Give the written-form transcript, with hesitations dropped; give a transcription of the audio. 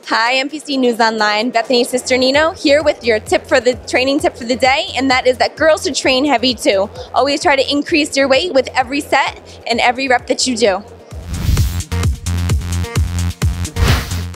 Hi, MPC News Online, Bethany Cisternino here with your training tip for the day, and that is that girls should train heavy too. Always try to increase your weight with every set and every rep that you do.